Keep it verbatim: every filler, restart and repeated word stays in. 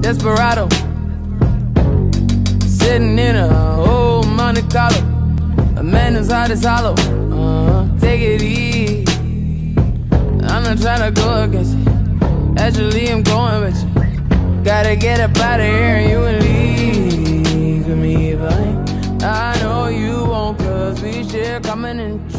desperado, sitting in a old Monte Carlo. A man whose heart is hollow. Uh, take it easy. I'm not trying to go against you. Actually, I'm going with you. Gotta get up out of here and you and leave with me, but I know you won't, cause we share common interests.